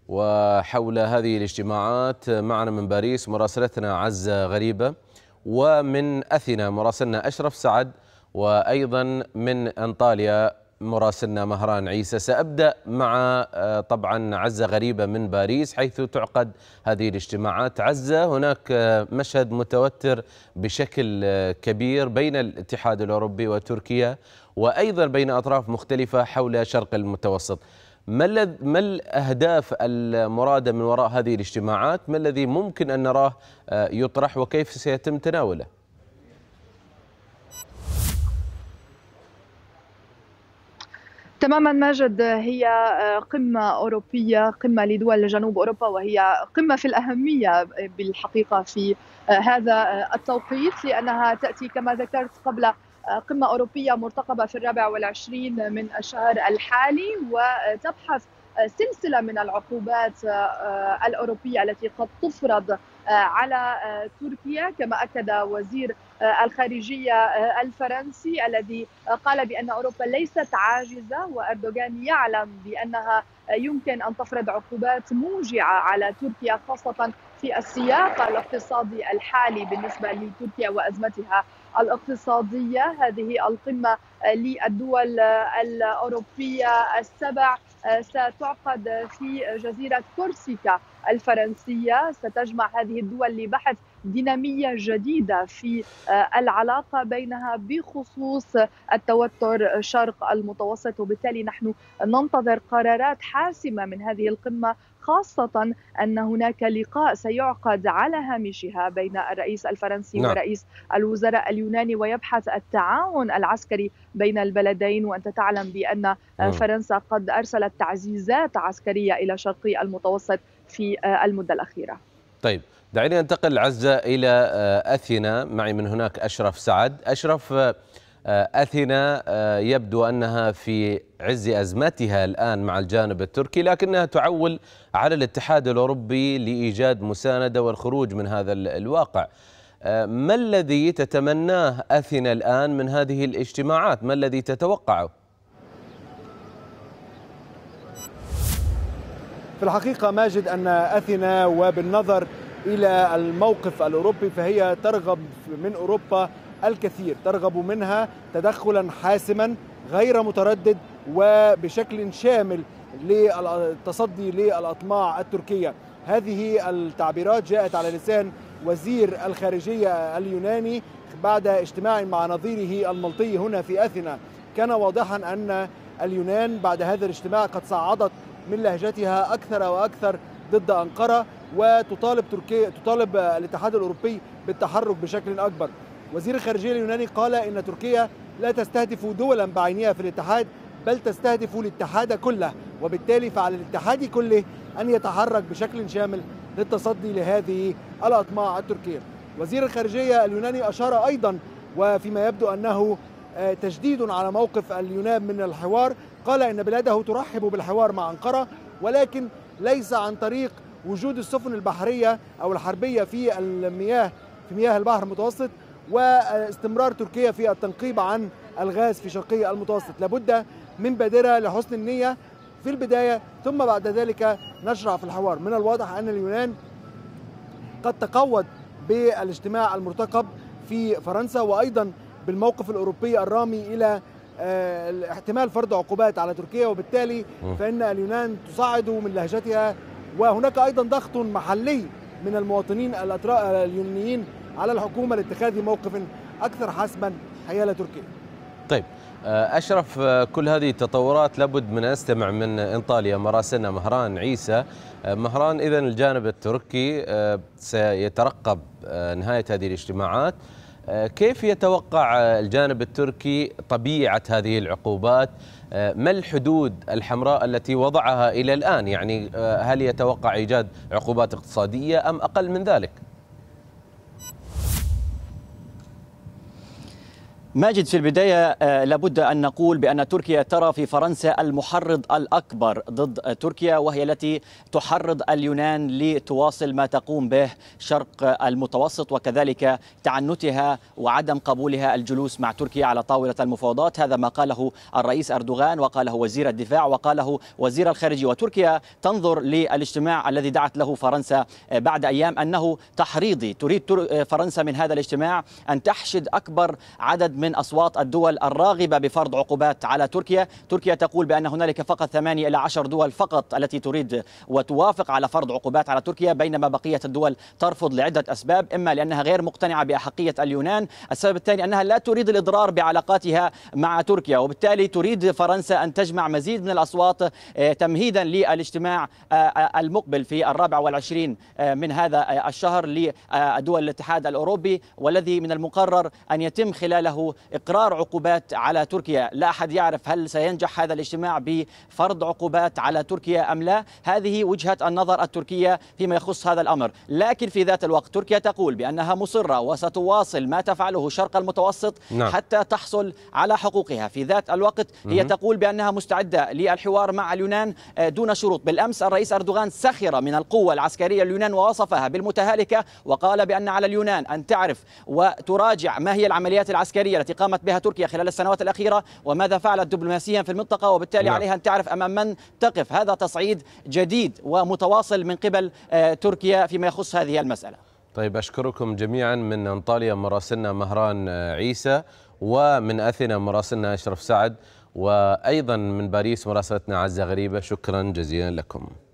وحول هذه الاجتماعات معنا من باريس مراسلتنا عزة غريبة، ومن أثينا مراسلنا أشرف سعد، وأيضا من أنطاليا مراسلنا مهران عيسى. سأبدأ مع طبعا عزة غريبة من باريس حيث تعقد هذه الاجتماعات. عزة، هناك مشهد متوتر بشكل كبير بين الاتحاد الأوروبي وتركيا، وأيضا بين أطراف مختلفة حول شرق المتوسط. ما الأهداف المرادة من وراء هذه الاجتماعات؟ ما الذي ممكن أن نراه يطرح وكيف سيتم تناوله؟ تماما ماجد، هي قمة أوروبية، قمة لدول جنوب أوروبا، وهي قمة في الأهمية بالحقيقة في هذا التوقيت، لأنها تأتي كما ذكرت قبل قمة أوروبية مرتقبة في 24 من الشهر الحالي، وتبحث سلسلة من العقوبات الأوروبية التي قد تفرض على تركيا، كما أكد وزير الخارجية الفرنسي الذي قال بأن أوروبا ليست عاجزة، وأردوغان يعلم بأنها يمكن أن تفرض عقوبات موجعة على تركيا، خاصة في السياق الاقتصادي الحالي بالنسبة لتركيا وأزمتها الاقتصادية. هذه القمة للدول الأوروبية السبع ستعقد في جزيرة كورسيكا الفرنسية، ستجمع هذه الدول لبحث دينامية جديدة في العلاقة بينها بخصوص التوتر شرق المتوسط، وبالتالي نحن ننتظر قرارات حاسمة من هذه القمة، خاصة أن هناك لقاء سيعقد على هامشها بين الرئيس الفرنسي ورئيس الوزراء اليوناني، ويبحث التعاون العسكري بين البلدين. وأنت تعلم بأن فرنسا قد أرسلت تعزيزات عسكرية إلى شرقي المتوسط في المدة الأخيرة. طيب، دعيني أنتقل عزة إلى أثينا. معي من هناك أشرف سعد. أشرف، أثينا يبدو أنها في عز أزمتها الآن مع الجانب التركي، لكنها تعول على الاتحاد الأوروبي لإيجاد مساندة والخروج من هذا الواقع. ما الذي تتمناه أثينا الآن من هذه الاجتماعات؟ ما الذي تتوقعه؟ في الحقيقة ماجد، أن أثينا وبالنظر إلى الموقف الأوروبي فهي ترغب من أوروبا الكثير، ترغب منها تدخلا حاسما غير متردد وبشكل شامل للتصدي للأطماع التركية. هذه التعبيرات جاءت على لسان وزير الخارجية اليوناني بعد اجتماع مع نظيره المالطي هنا في أثينا. كان واضحا أن اليونان بعد هذا الاجتماع قد صعدت من لهجتها أكثر وأكثر ضد أنقرة، وتطالب الاتحاد الأوروبي بالتحرك بشكل أكبر. وزير الخارجية اليوناني قال إن تركيا لا تستهدف دولا بعينها في الاتحاد، بل تستهدف الاتحاد كله، وبالتالي فعلى الاتحاد كله أن يتحرك بشكل شامل للتصدي لهذه الأطماع التركية. وزير الخارجية اليوناني أشار أيضا، وفيما يبدو أنه تجديد على موقف اليونان من الحوار، قال إن بلاده ترحب بالحوار مع أنقرة، ولكن ليس عن طريق وجود السفن البحرية أو الحربية في مياه البحر المتوسط، واستمرار تركيا في التنقيب عن الغاز في شرقي المتوسط. لابد من بادرة لحسن النية في البداية، ثم بعد ذلك نشرع في الحوار. من الواضح أن اليونان قد تقوت بالاجتماع المرتقب في فرنسا، وأيضا بالموقف الأوروبي الرامي إلى احتمال فرض عقوبات على تركيا، وبالتالي فإن اليونان تصعد من لهجتها. وهناك أيضا ضغط محلي من المواطنين اليونانيين على الحكومة لاتخاذ موقف أكثر حسما حيال تركيا. طيب أشرف، كل هذه التطورات لابد من نستمع من انطاليا مراسلنا مهران عيسى. مهران، إذن الجانب التركي سيترقب نهاية هذه الاجتماعات. كيف يتوقع الجانب التركي طبيعة هذه العقوبات؟ ما الحدود الحمراء التي وضعها إلى الآن؟ يعني هل يتوقع إيجاد عقوبات اقتصادية أم أقل من ذلك؟ ماجد، في البداية لابد أن نقول بأن تركيا ترى في فرنسا المحرض الأكبر ضد تركيا، وهي التي تحرض اليونان لتواصل ما تقوم به شرق المتوسط، وكذلك تعنتها وعدم قبولها الجلوس مع تركيا على طاولة المفاوضات. هذا ما قاله الرئيس أردوغان وقاله وزير الدفاع وقاله وزير الخارجية. وتركيا تنظر للاجتماع الذي دعت له فرنسا بعد أيام أنه تحريضي. تريد فرنسا من هذا الاجتماع أن تحشد أكبر عدد من أصوات الدول الراغبة بفرض عقوبات على تركيا. تركيا تقول بأن هنالك فقط 8 إلى 10 دول فقط التي تريد وتوافق على فرض عقوبات على تركيا، بينما بقية الدول ترفض لعدة أسباب، إما لأنها غير مقتنعة بأحقية اليونان، السبب الثاني أنها لا تريد الإضرار بعلاقاتها مع تركيا، وبالتالي تريد فرنسا أن تجمع مزيد من الأصوات تمهيدا للاجتماع المقبل في 24 من هذا الشهر لدول الاتحاد الأوروبي، والذي من المقرر أن يتم خلاله إقرار عقوبات على تركيا. لا أحد يعرف هل سينجح هذا الاجتماع بفرض عقوبات على تركيا أم لا. هذه وجهة النظر التركية فيما يخص هذا الأمر، لكن في ذات الوقت تركيا تقول بأنها مصرة وستواصل ما تفعله شرق المتوسط حتى تحصل على حقوقها. في ذات الوقت هي تقول بأنها مستعدة للحوار مع اليونان دون شروط. بالأمس الرئيس أردوغان سخر من القوة العسكرية اليونان ووصفها بالمتهالكة، وقال بأن على اليونان أن تعرف وتراجع ما هي العمليات العسكرية التي قامت بها تركيا خلال السنوات الأخيرة وماذا فعلت دبلوماسيا في المنطقة، وبالتالي عليها أن تعرف أمام من تقف. هذا تصعيد جديد ومتواصل من قبل تركيا فيما يخص هذه المسألة. طيب، أشكركم جميعا. من أنطاليا مراسلنا مهران عيسى، ومن أثينا مراسلنا أشرف سعد، وأيضا من باريس مراسلتنا عزة غريبة. شكرا جزيلا لكم.